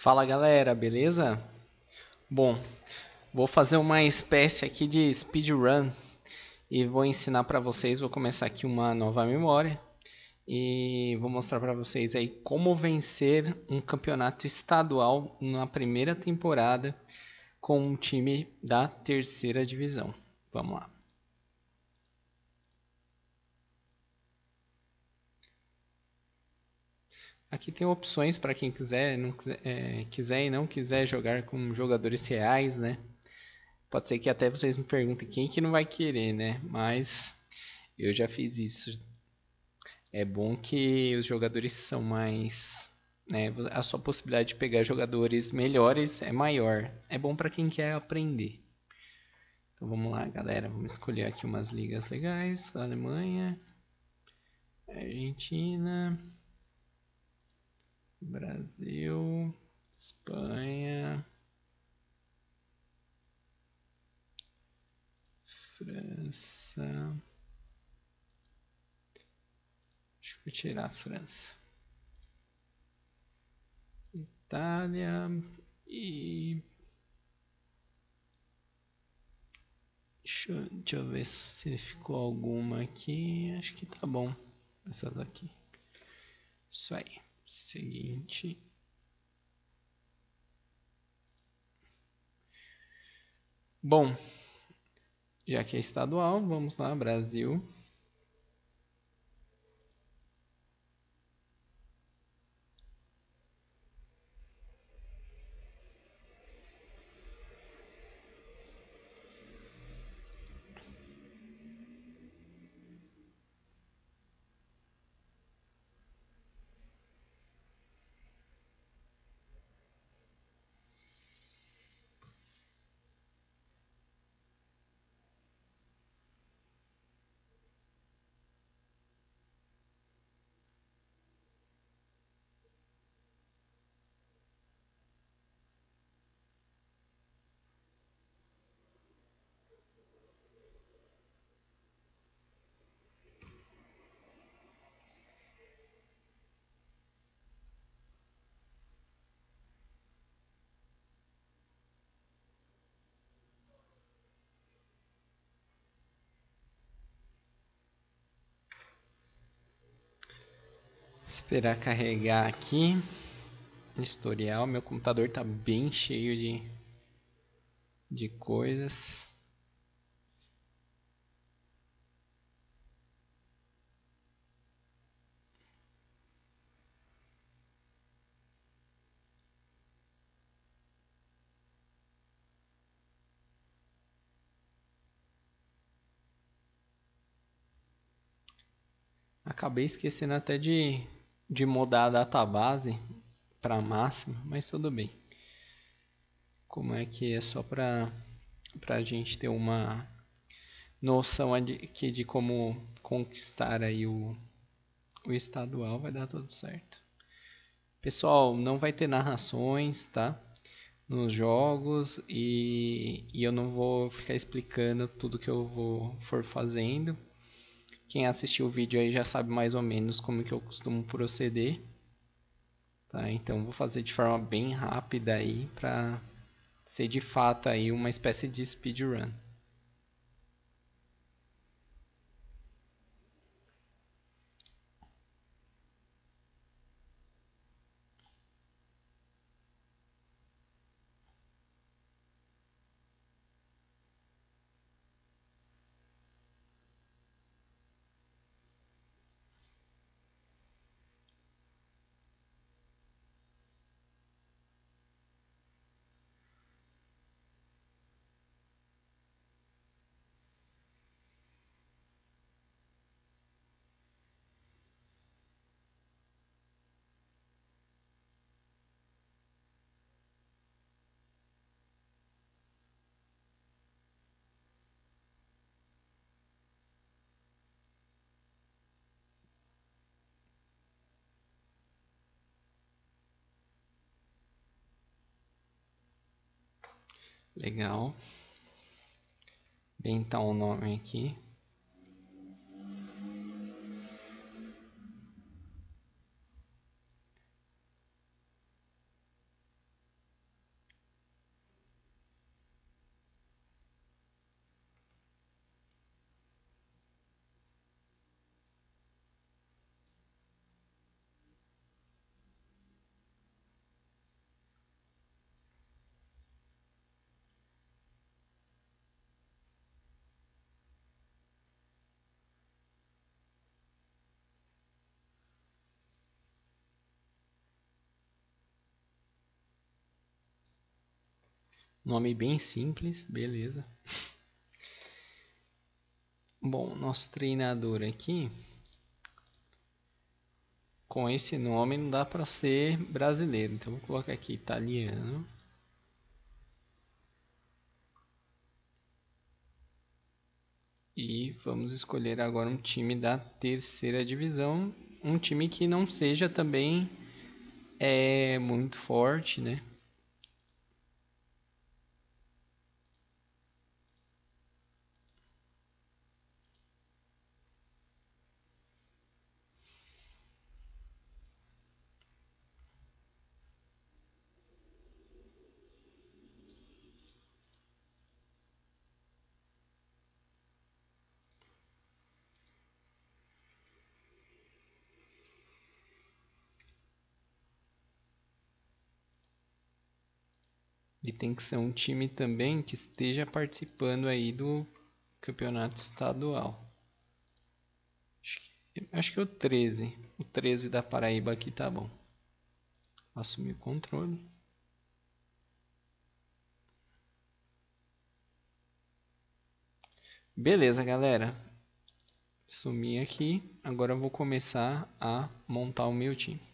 Fala galera, beleza? Bom, vou fazer uma espécie aqui de speedrun e vou ensinar para vocês. Vou começar aqui uma nova memória e vou mostrar para vocês aí como vencer um campeonato estadual na primeira temporada com um time da terceira divisão. Vamos lá. Aqui tem opções para quem quiser, não quiser, quiser e não quiser jogar com jogadores reais, né? Pode ser que até vocês me perguntem quem que não vai querer, né? Mas eu já fiz isso. É bom que os jogadores são mais, né? A sua possibilidade de pegar jogadores melhores é maior. É bom para quem quer aprender. Então vamos lá, galera. Vamos escolher aqui umas ligas legais. Alemanha, Argentina, Brasil, Espanha, França. Acho que vou tirar a França. Itália e. Deixa eu ver se ficou alguma aqui. Acho que tá bom. Essas aqui. Isso aí. Seguinte. Bom, já que é estadual, vamos lá, Brasil. Esperar carregar aqui. Historial. Meu computador tá bem cheio de coisas. Acabei esquecendo até de mudar a database para máxima, mas tudo bem. Como é que é só para a gente ter uma noção aqui de como conquistar aí o estadual, vai dar tudo certo. Pessoal, não vai ter narrações, tá? Nos jogos e eu não vou ficar explicando tudo que eu for fazendo. Quem assistiu o vídeo aí já sabe mais ou menos como que eu costumo proceder, tá? Então vou fazer de forma bem rápida aí para ser de fato aí uma espécie de speedrun. Legal. Bem, então o nome aqui. Nome bem simples, beleza. Bom, nosso treinador aqui, com esse nome não dá para ser brasileiro, então vou colocar aqui italiano. E vamos escolher agora um time da terceira divisão, um time que não seja também muito forte, né? E tem que ser um time também que esteja participando aí do campeonato estadual. Acho que é o 13. O 13 da Paraíba aqui tá bom. Assumir o controle. Beleza, galera. Sumi aqui. Agora eu vou começar a montar o meu time.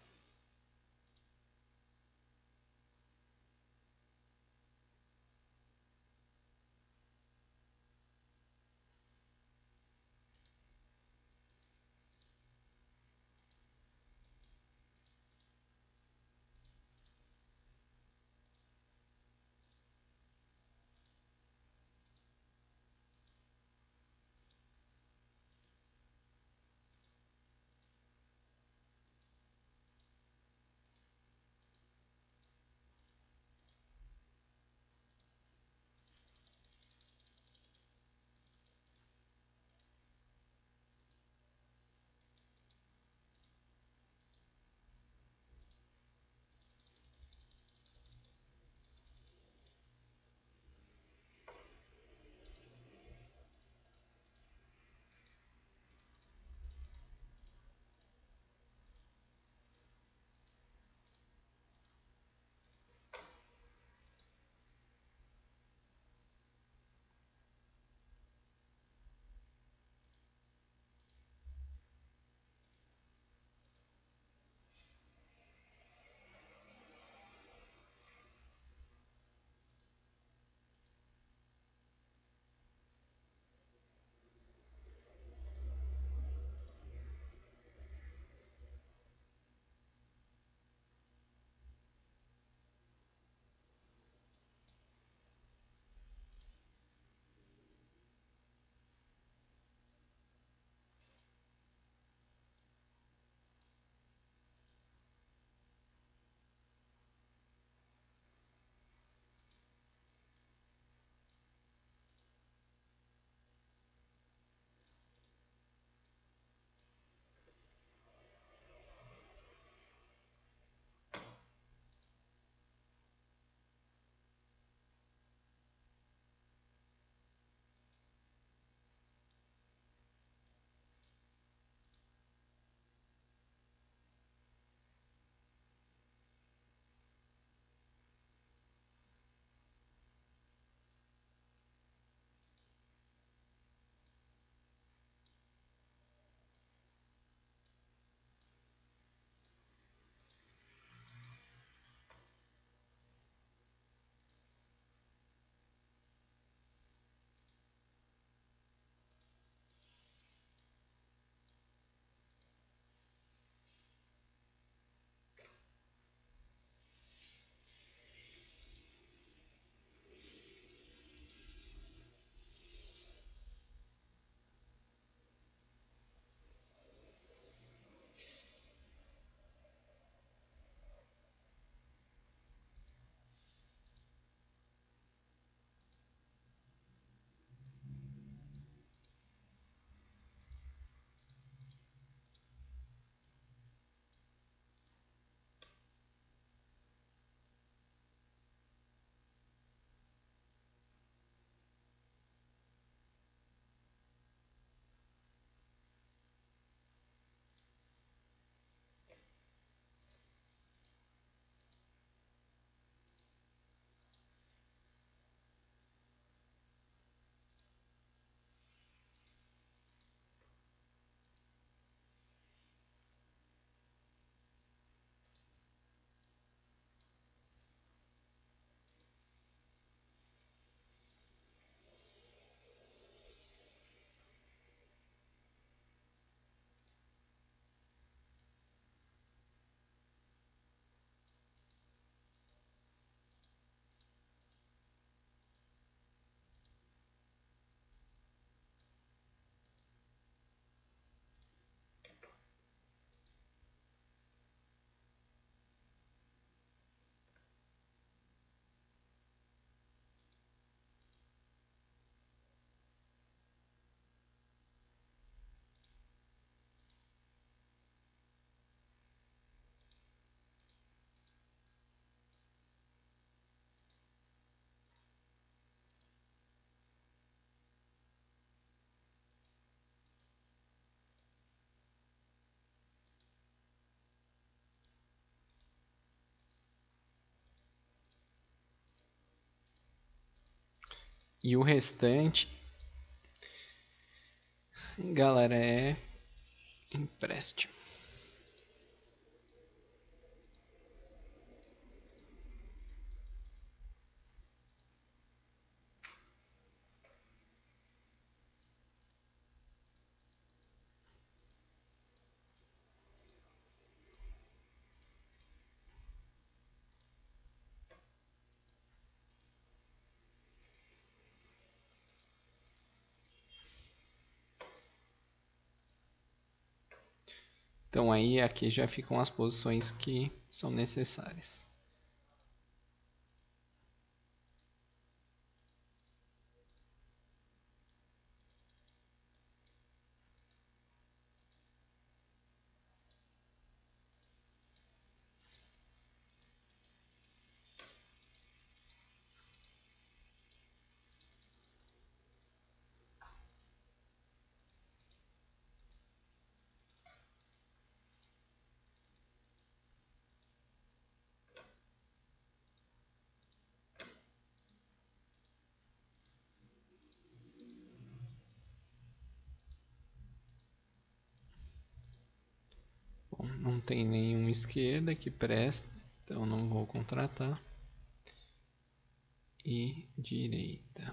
E o restante, galera, é empréstimo. Então aí aqui já ficam as posições que são necessárias. Bom, não tem nenhuma esquerda que presta, então não vou contratar. E direita.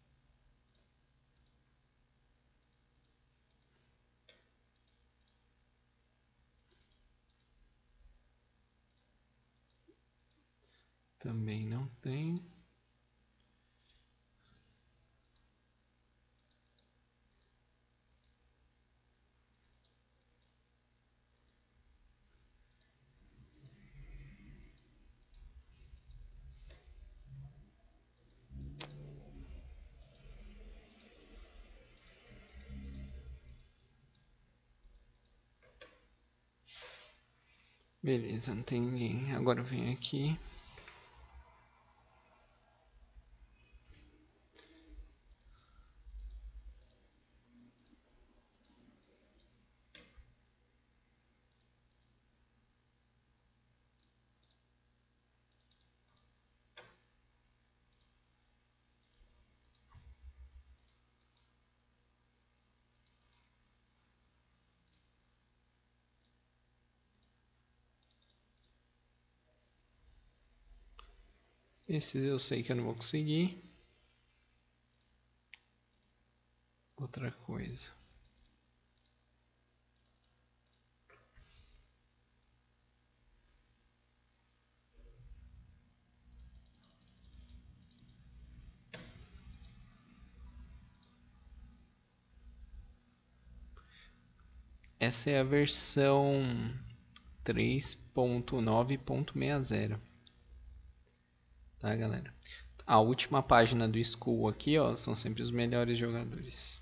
Também não tem. Beleza, não tem ninguém. Agora vem aqui. Esses eu sei que eu não vou conseguir. Outra coisa. Essa é a versão 3.9.60. Tá, galera? A última página do School aqui, ó, são sempre os melhores jogadores.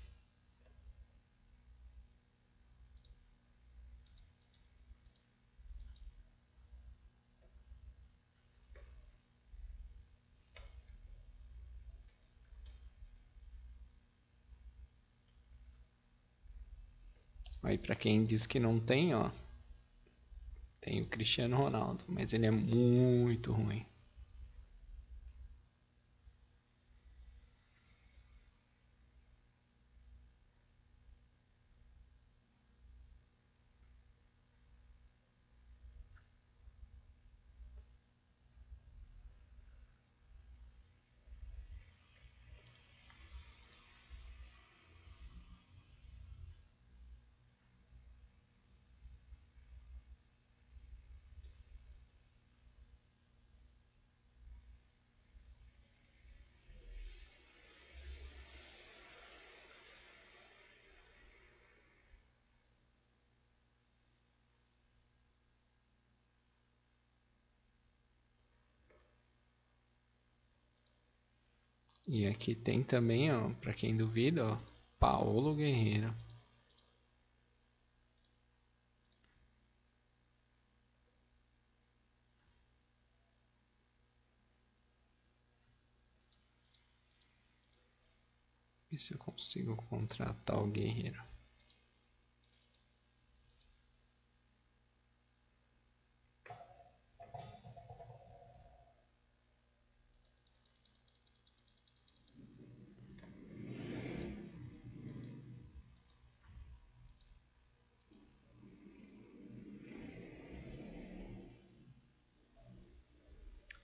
Aí pra quem diz que não tem, ó, tem o Cristiano Ronaldo, mas ele é muito ruim. E aqui tem também, ó, pra quem duvida, ó, Paulo Guerreiro. Ver se eu consigo contratar o Guerreiro.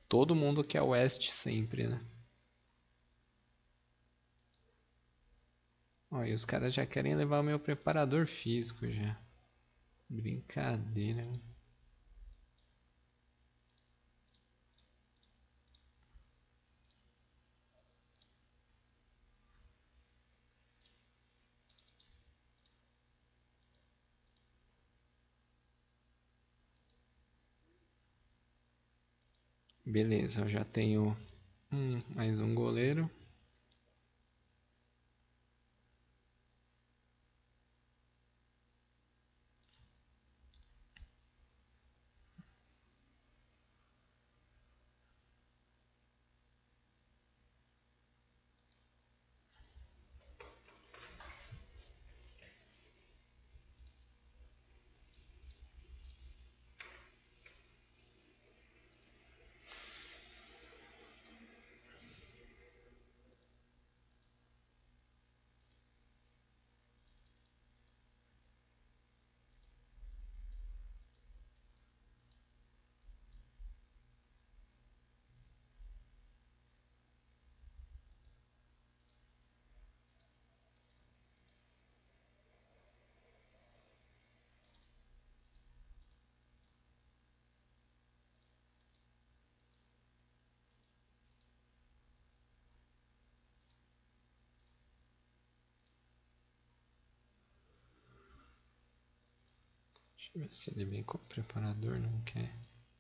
todo mundo quer o West sempre, né? Ó, e os caras já querem levar o meu preparador físico já. Brincadeira. Beleza, eu já tenho mais um goleiro. Deixa eu ver se ele vem com o preparador, não quer.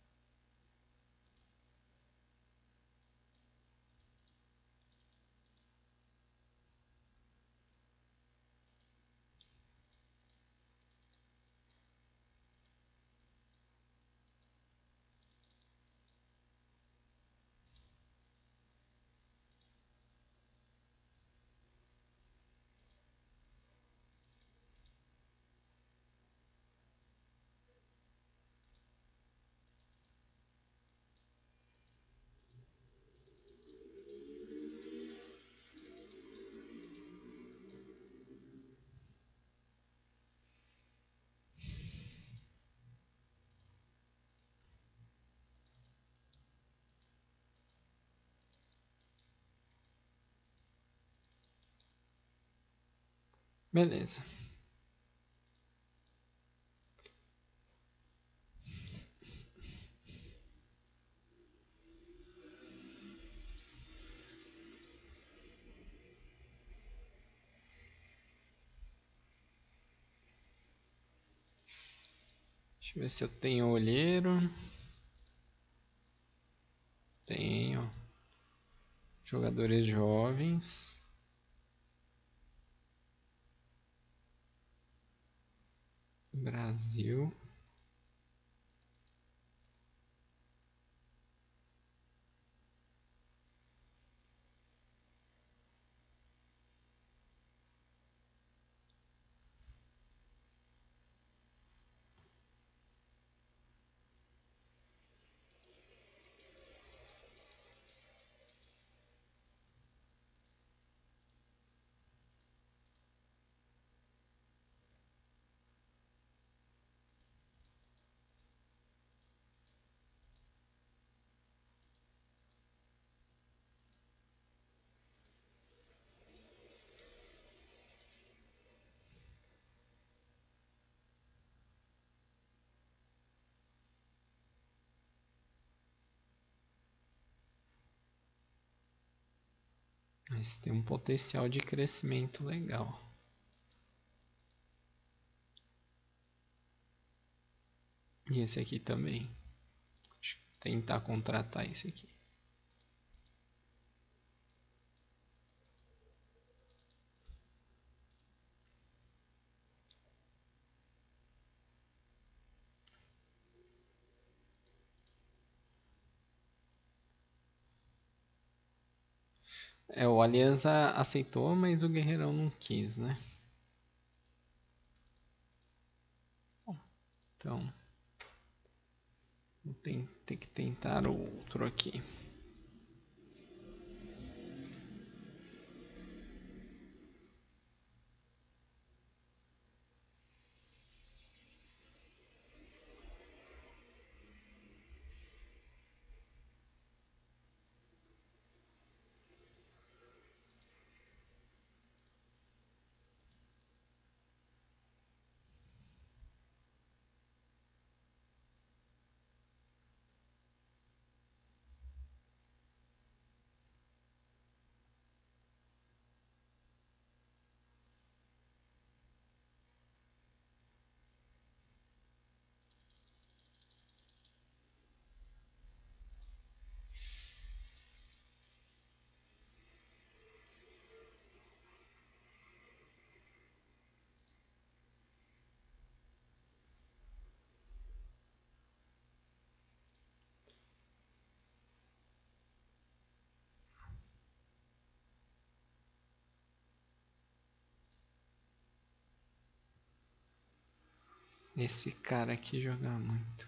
Beleza. Deixa eu ver se eu tenho olheiro. Tenho. Jogadores jovens. Brasil. Mas tem um potencial de crescimento legal. E esse aqui também. Deixa eu tentar contratar esse aqui. O Aliança aceitou, mas o Guerreirão não quis, né? Então, vou ter que tentar outro aqui. esse cara aqui jogar muito.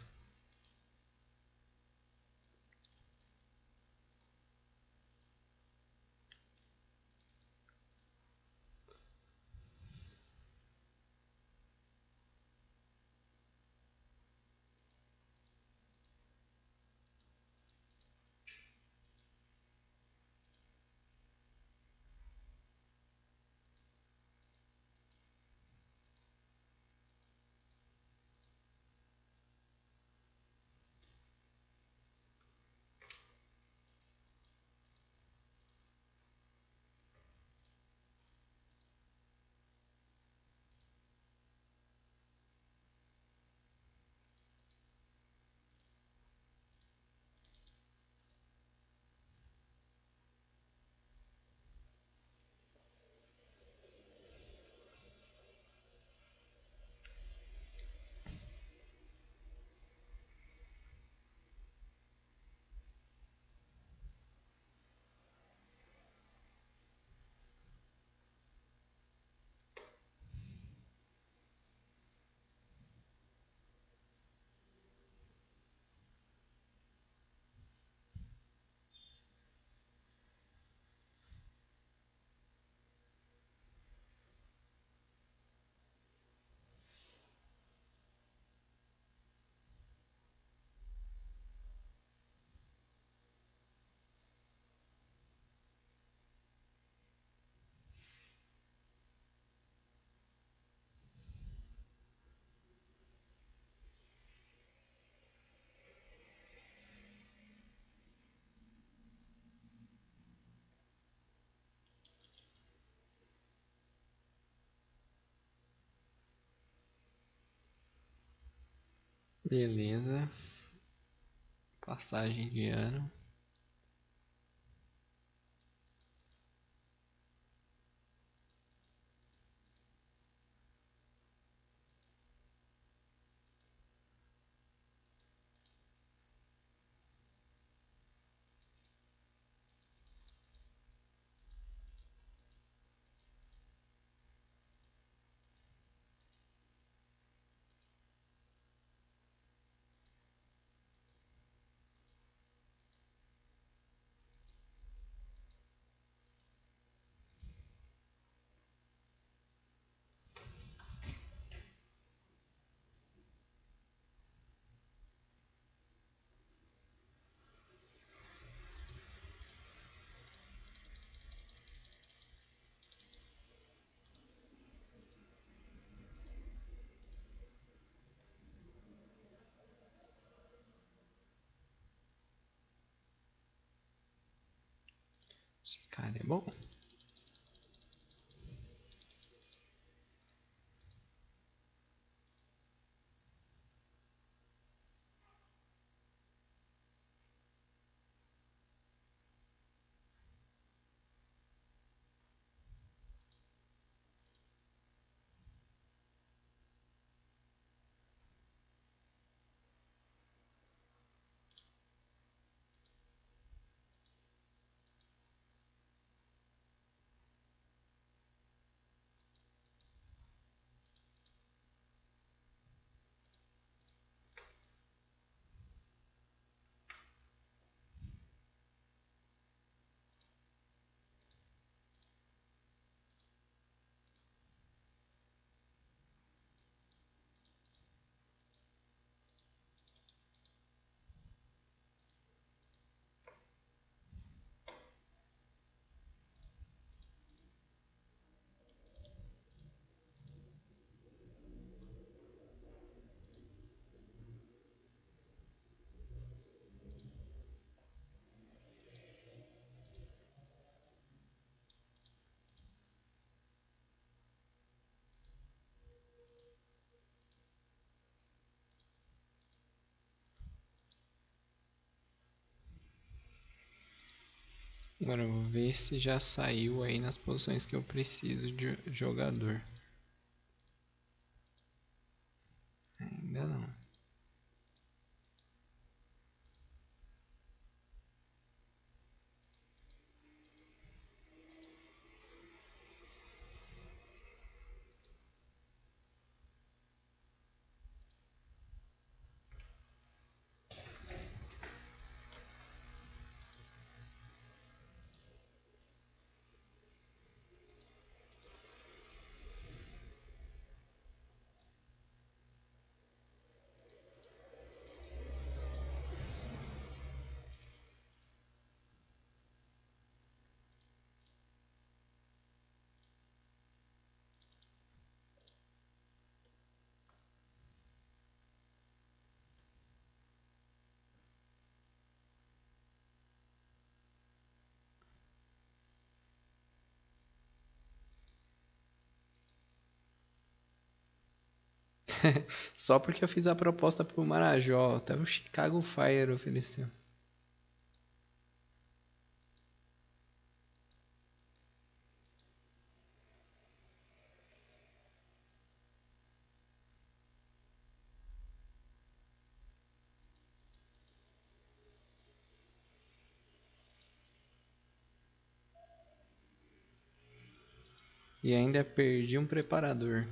Beleza. Passagem de ano. Esse cara é bom. Agora eu vou ver se já saiu aí nas posições que eu preciso de jogador. Ainda não. Só porque eu fiz a proposta pro Marajó, até o Chicago Fire ofereceu. E ainda perdi um preparador.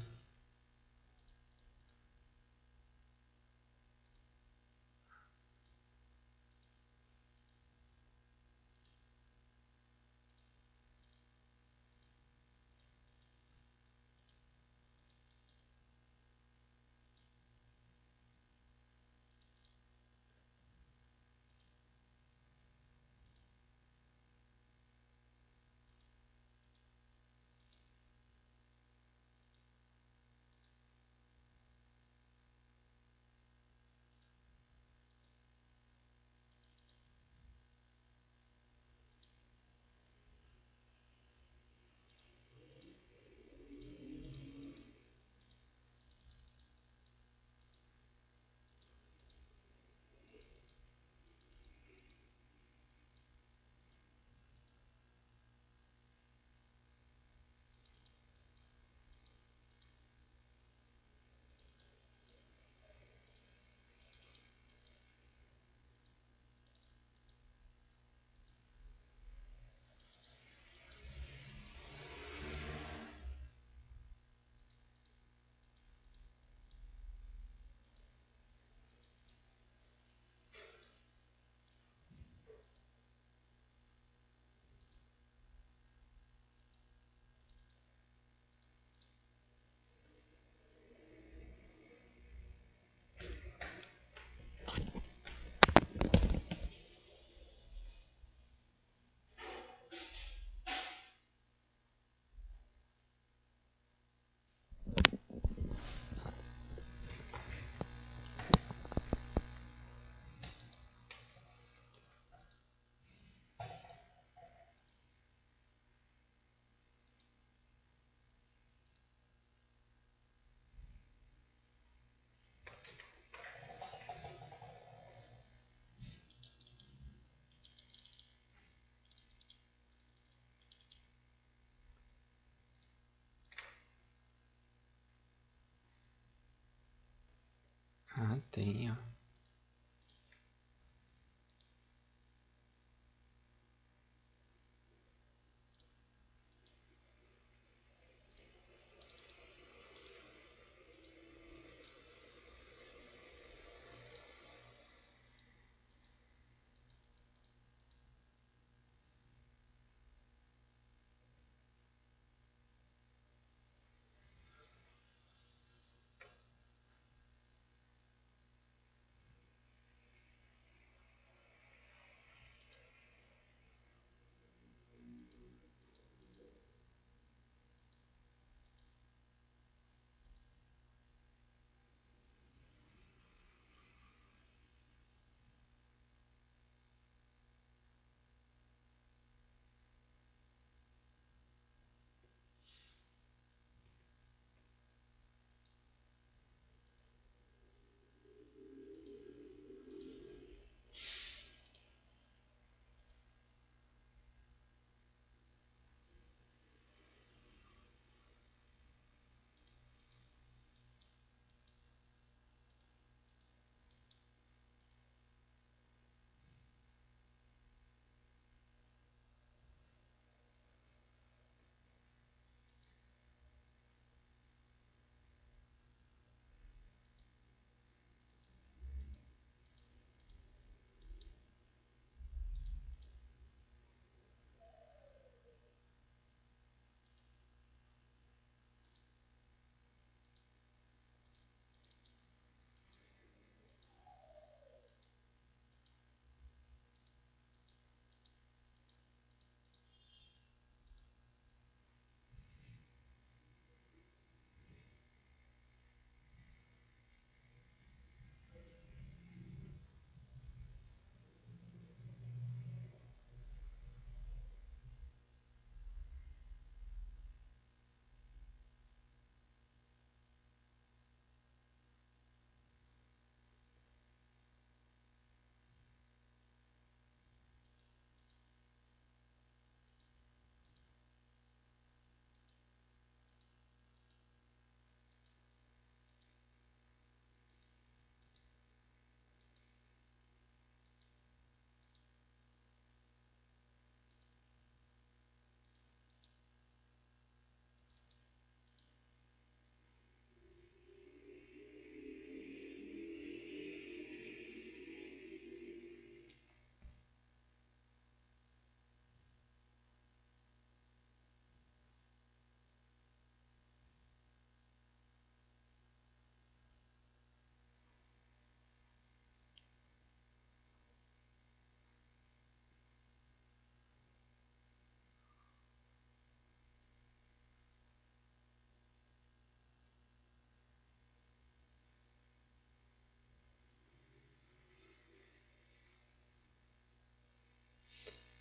Ah, tem, ó.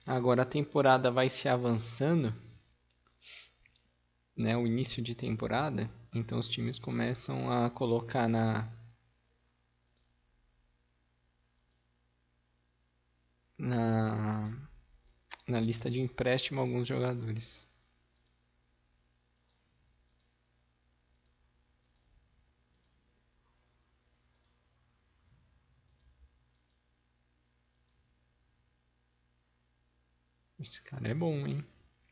Agora a temporada vai se avançando, né? O início de temporada. Então os times começam a colocar na, na lista de empréstimo alguns jogadores. Esse cara é bom, hein?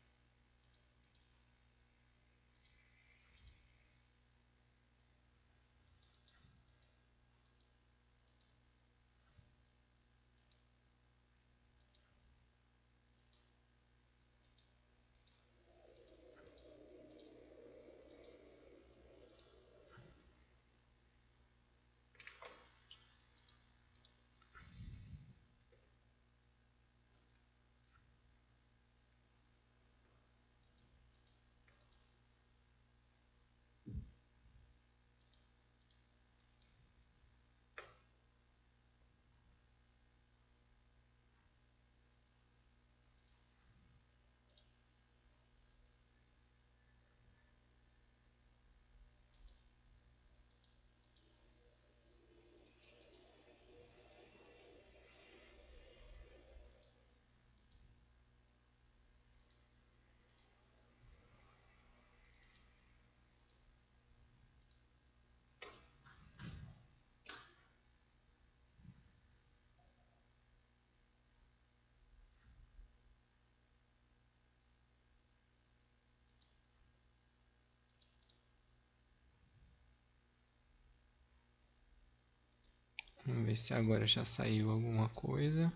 Vamos ver se agora já saiu alguma coisa.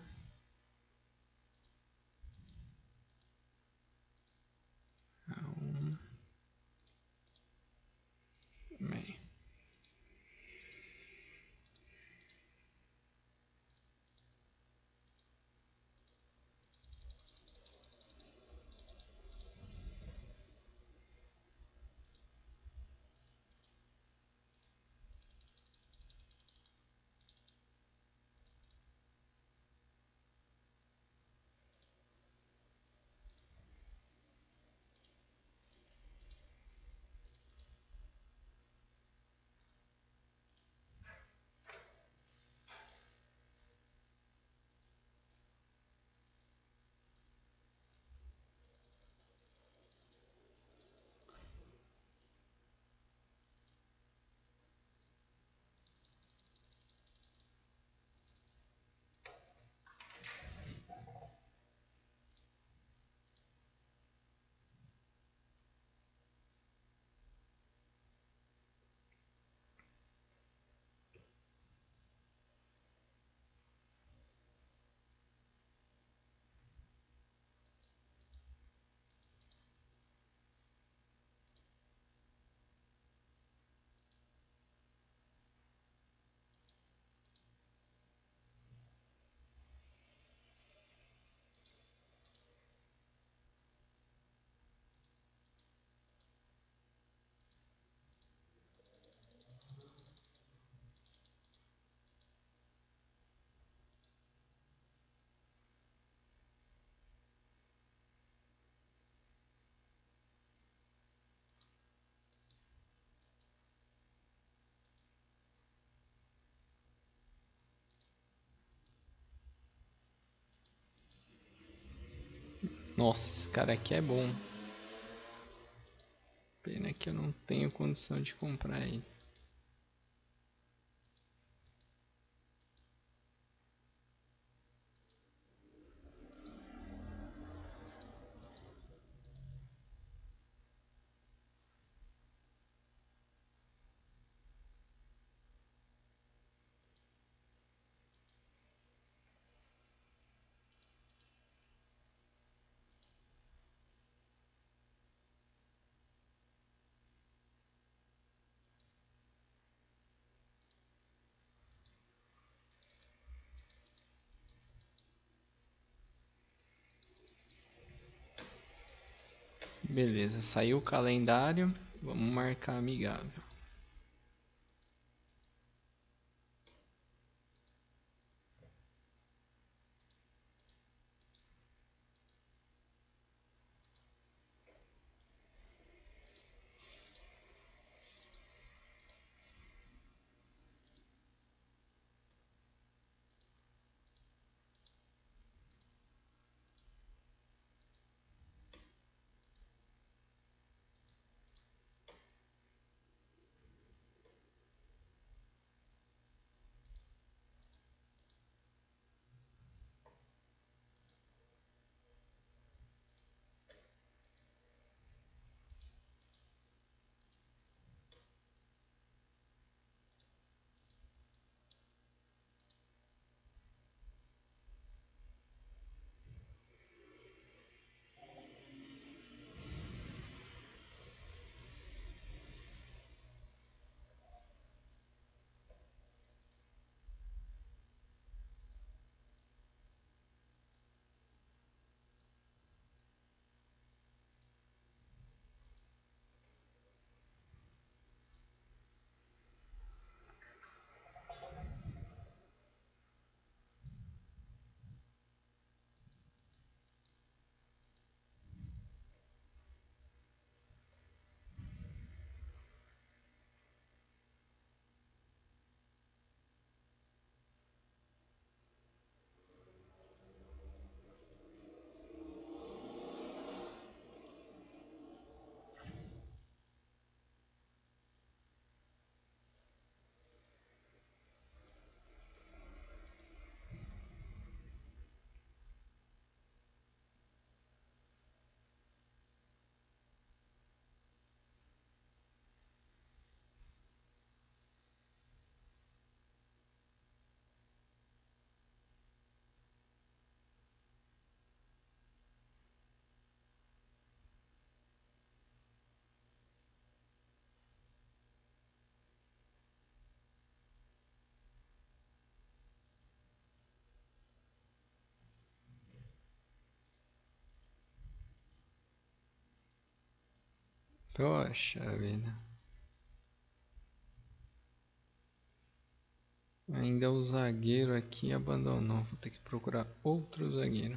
Bem. Nossa, esse cara aqui é bom. Pena que eu não tenho condição de comprar ele. Beleza, saiu o calendário. Vamos marcar amigável. Poxa vida. Ainda o zagueiro aqui abandonou. Vou ter que procurar outro zagueiro.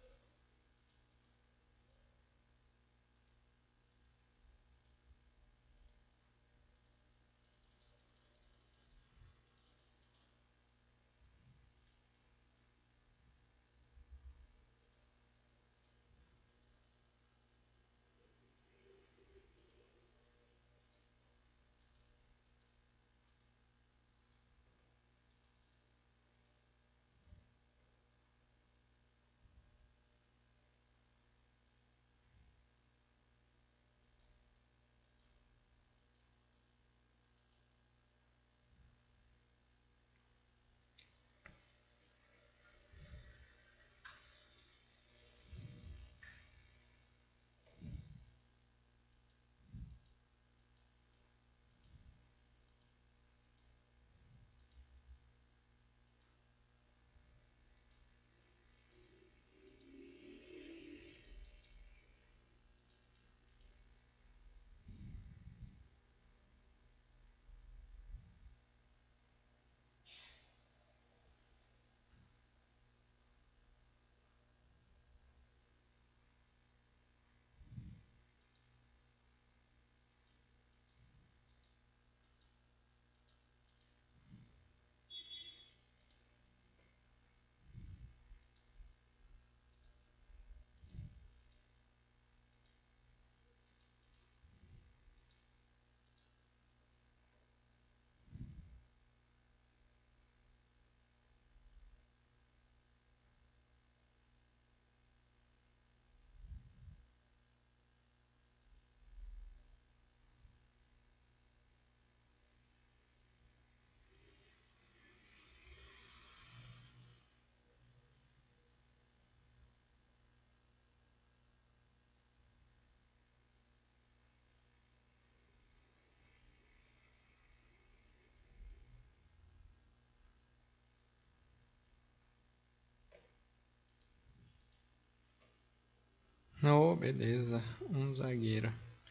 Oh, beleza. Um zagueiro.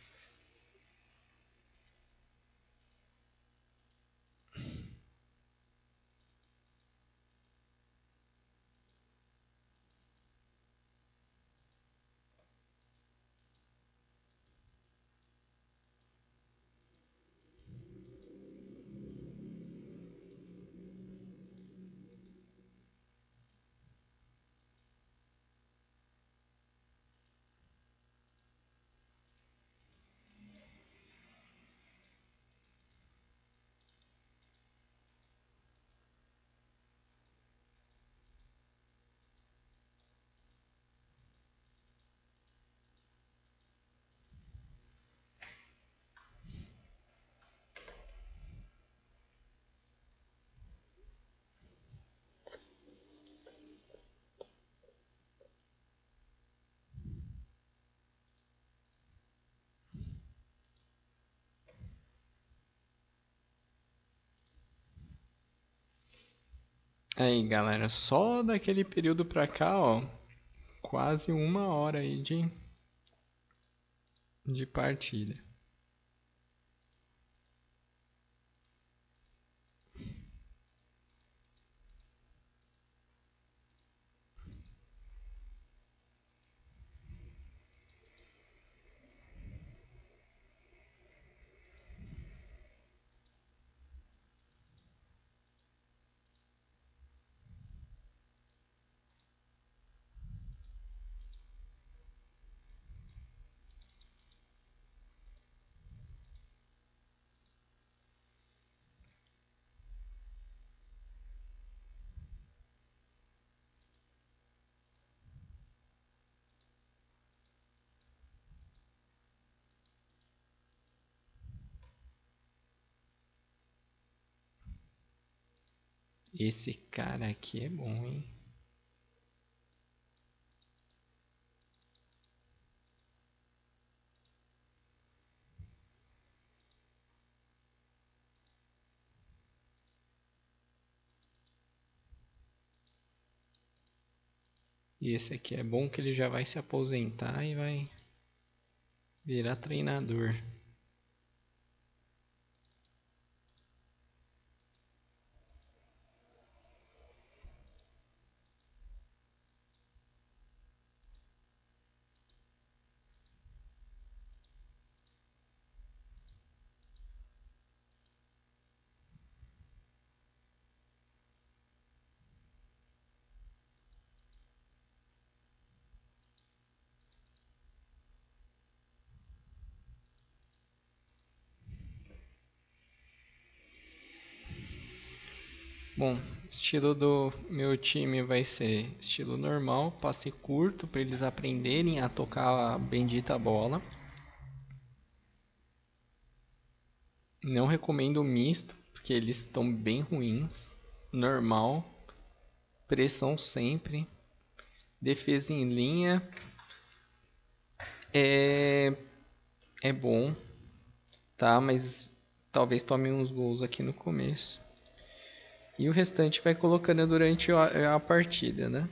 Aí, galera, só daquele período pra cá, ó, quase 1 hora aí de partida. Esse cara aqui é bom, hein? E esse aqui é bom que ele já vai se aposentar e vai virar treinador. Bom, estilo do meu time vai ser estilo normal, passe curto para eles aprenderem a tocar a bendita bola. Não recomendo misto, porque eles estão bem ruins. Normal, pressão sempre, defesa em linha é é bom, tá? Mas talvez tome uns gols aqui no começo. E o restante vai colocando durante a partida, né?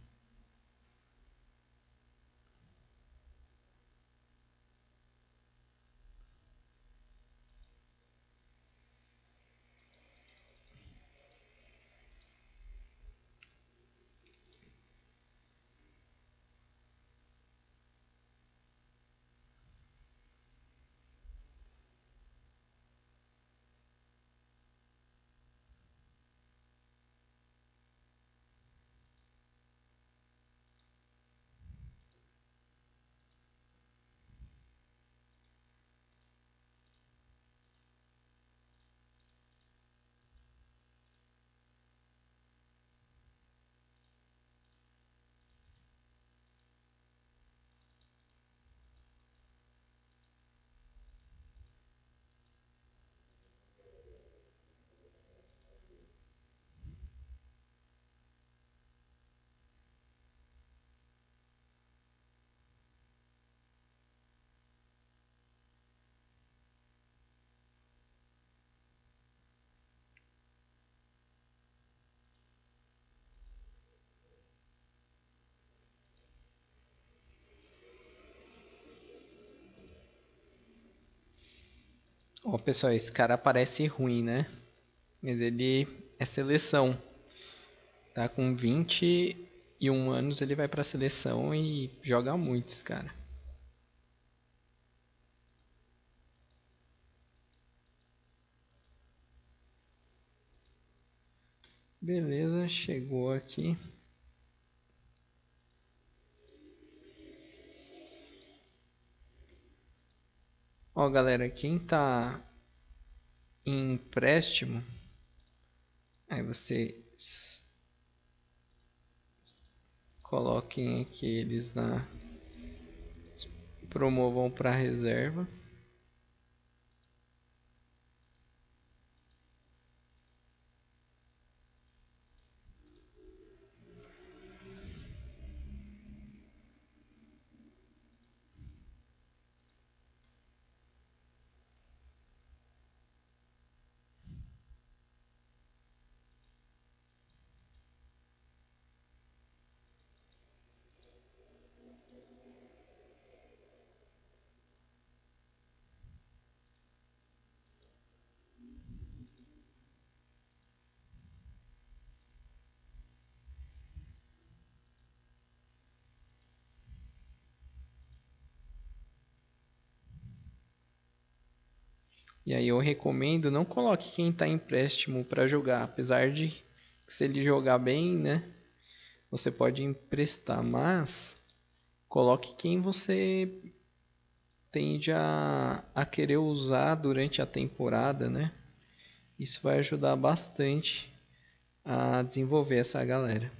Ó, pessoal, esse cara parece ruim, né? Mas ele é seleção. Tá com 21 anos, ele vai pra seleção e joga muito, esse cara. Beleza, chegou aqui. Ó, galera, quem tá em empréstimo, aí vocês coloquem aqui eles na promovam para reserva. E aí eu recomendo não coloque quem está em empréstimo para jogar, apesar de que se ele jogar bem, né, você pode emprestar, mas coloque quem você tende a querer usar durante a temporada, né? Isso vai ajudar bastante a desenvolver essa galera.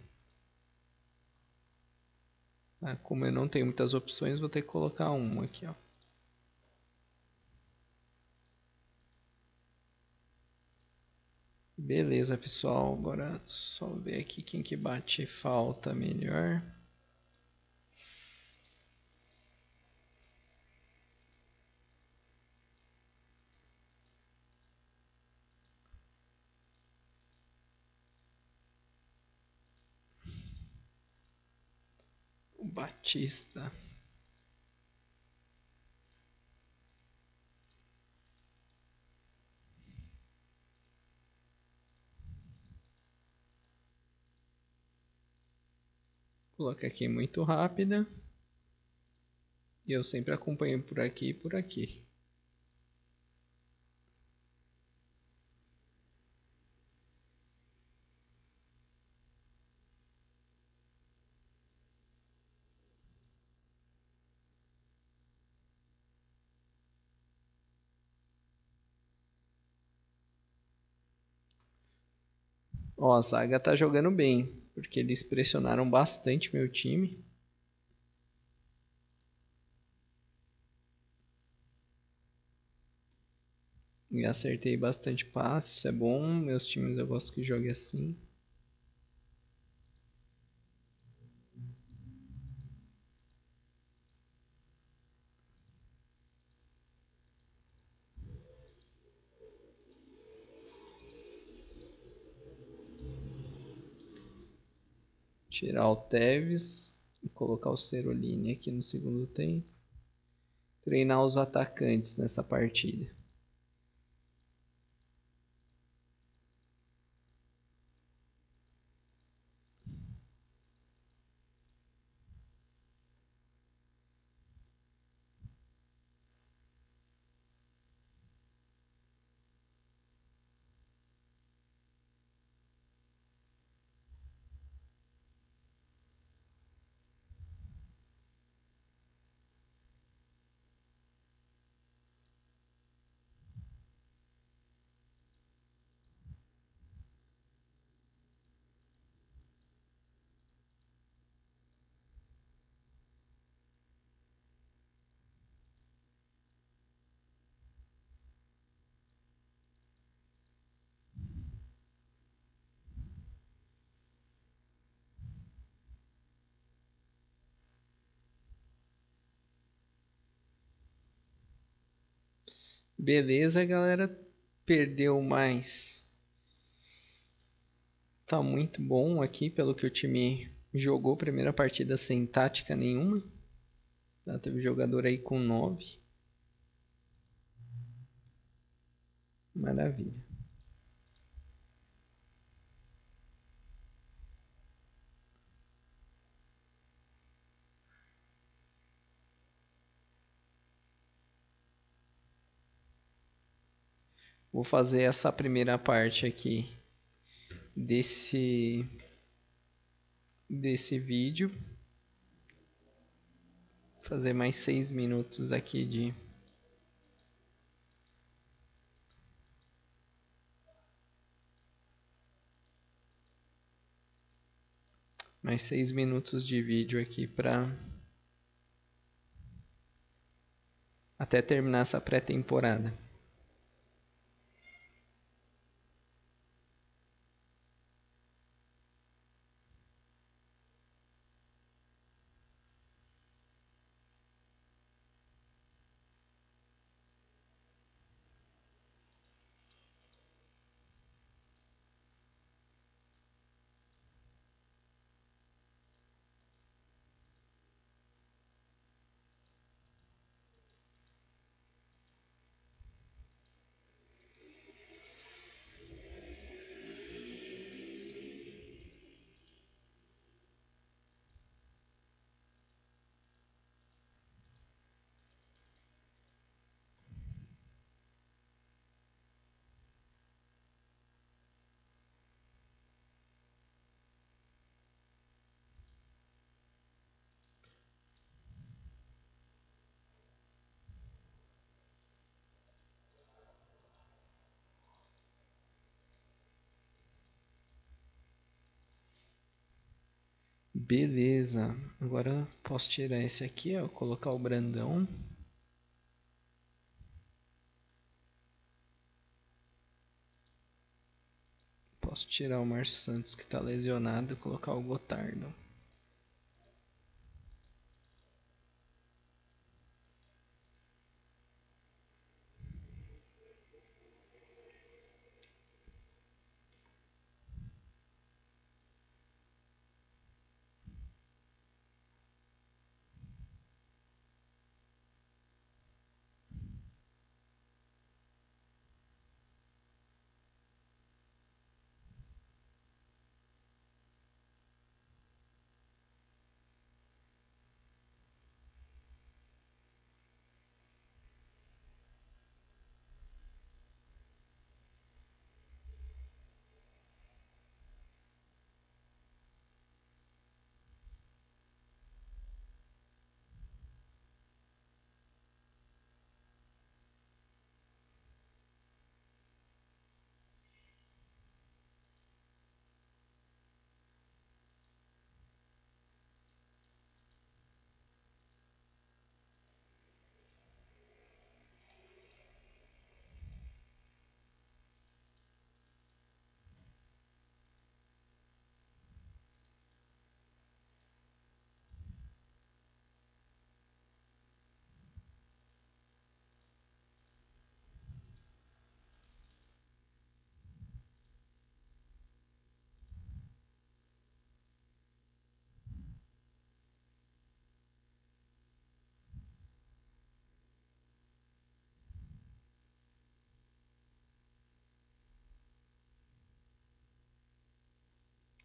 Tá? Como eu não tenho muitas opções, vou ter que colocar um aqui, ó. Beleza, pessoal. Agora só ver aqui quem que bate falta melhor. O Batista. Coloca aqui muito rápida. E eu sempre acompanho por aqui e por aqui. Ó, a zaga tá jogando bem, porque eles pressionaram bastante meu time. E acertei bastante passe, isso é bom. Meus times eu gosto que jogue assim. Tirar o Tevez e colocar o Cerolini aqui no segundo tempo. Treinar os atacantes nessa partida. Beleza, galera. Perdeu, mas tá muito bom aqui pelo que o time jogou. Primeira partida sem tática nenhuma. Já teve jogador aí com 9. Maravilha. Vou fazer essa primeira parte aqui desse vídeo. Fazer mais 6 minutos aqui de mais 6 minutos de vídeo aqui para até terminar essa pré-temporada. Beleza. Agora posso tirar esse aqui, ó, colocar o Brandão. Posso tirar o Márcio Santos que tá lesionado e colocar o Gotardo.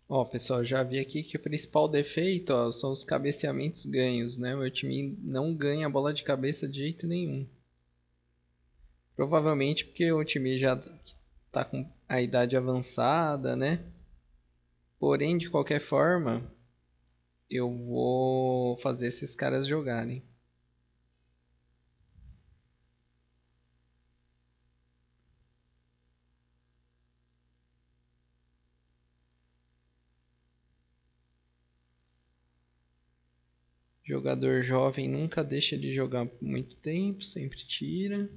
Ó, pessoal, já vi aqui que o principal defeito, ó, são os cabeceamentos ganhos, né? Meu time não ganha a bola de cabeça de jeito nenhum. Provavelmente porque o time já tá com a idade avançada, né? Porém, de qualquer forma, eu vou fazer esses caras jogarem. Jogador jovem nunca deixa de jogar por muito tempo, sempre tira.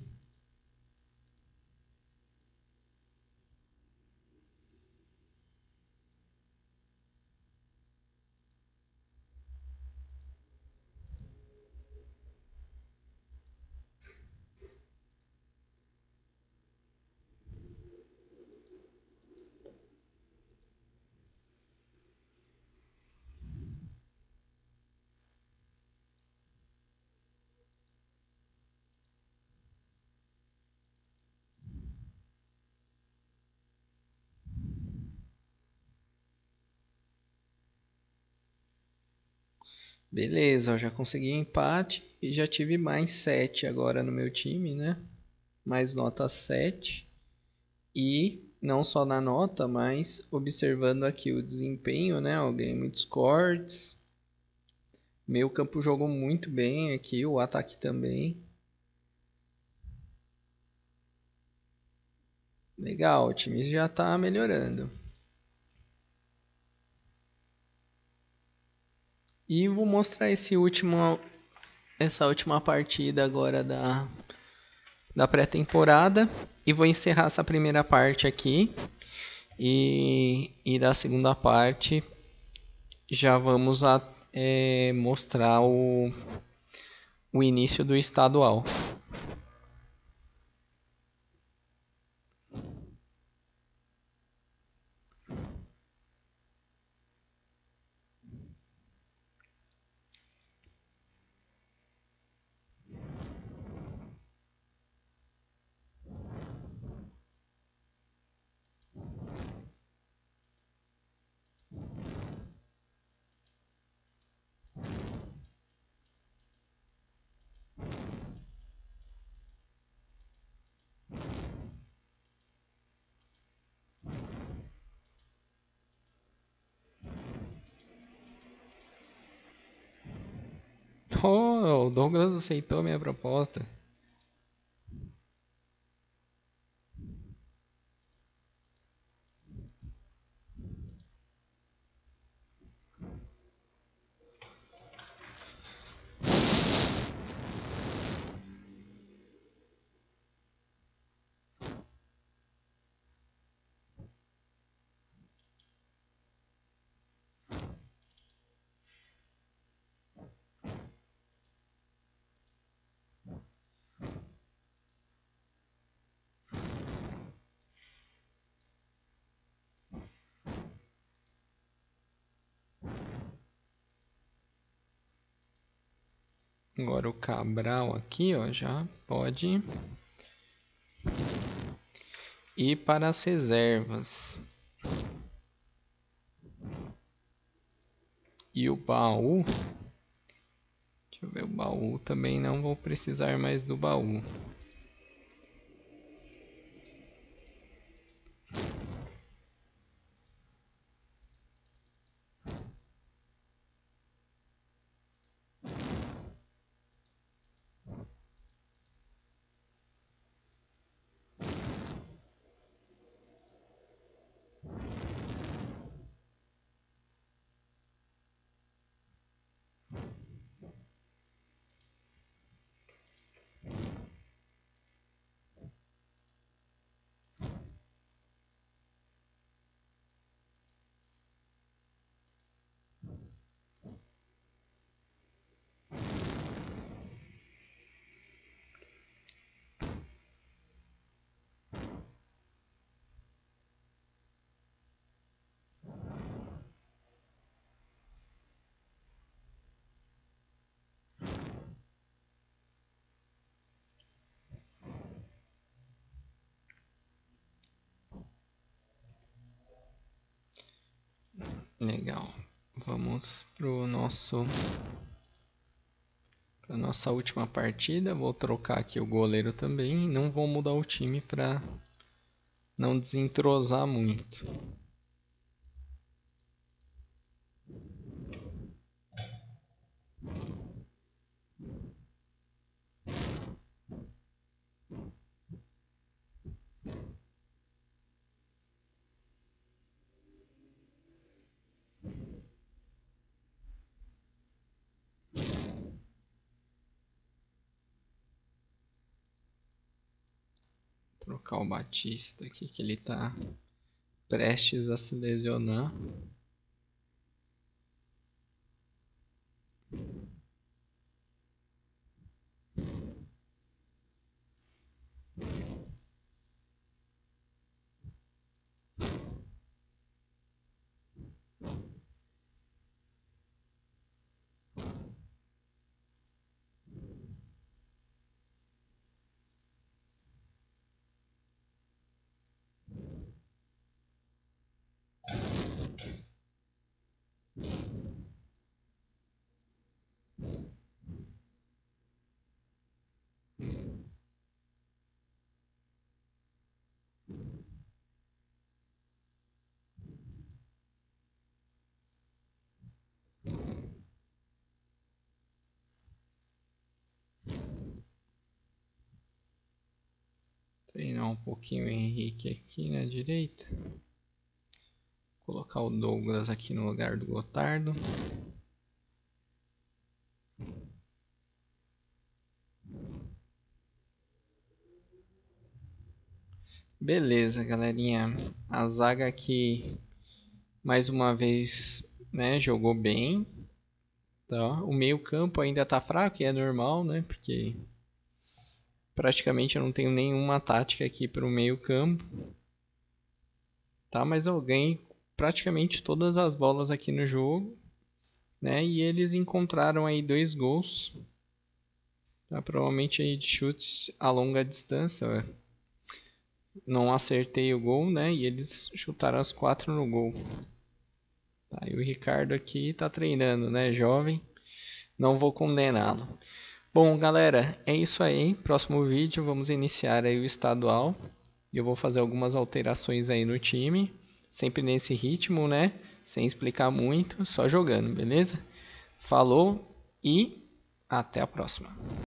Beleza, ó, já consegui empate e já tive mais 7 agora no meu time, né? Mais nota 7. E não só na nota, mas observando aqui o desempenho, né? Eu ganhei muitos cortes. Meu campo jogou muito bem aqui, o ataque também. Legal, o time já tá melhorando. E vou mostrar essa última partida agora da pré-temporada. E vou encerrar essa primeira parte aqui. E da segunda parte já vamos mostrar o início do estadual. Oh, o Douglas aceitou minha proposta. Agora o Cabral aqui, ó, já pode ir para as reservas. E o baú, deixa eu ver, o baú também não vou precisar mais do baú. Legal. Vamos para nossa última partida. Vou trocar aqui o goleiro também. Não vou mudar o time para não desentrosar muito. Trocar o Batista aqui, que ele tá prestes a se lesionar. Treinar um pouquinho o Henrique aqui na direita. Colocar o Douglas aqui no lugar do Gotardo. Beleza, galerinha. A zaga aqui, mais uma vez, né, jogou bem. Tá? O meio campo ainda tá fraco e é normal, né? Porque praticamente eu não tenho nenhuma tática aqui para o meio campo. Tá? Mas eu ganhei praticamente todas as bolas aqui no jogo. Né? E eles encontraram aí 2 gols. Tá? Provavelmente aí de chutes a longa distância. Não acertei o gol, né? E eles chutaram as 4 no gol. Tá? E o Ricardo aqui tá treinando, né? Jovem. Não vou condená-lo. Bom, galera, é isso aí. Próximo vídeo vamos iniciar aí o estadual. Eu vou fazer algumas alterações aí no time. Sempre nesse ritmo, né? Sem explicar muito, só jogando, beleza? Falou e até a próxima.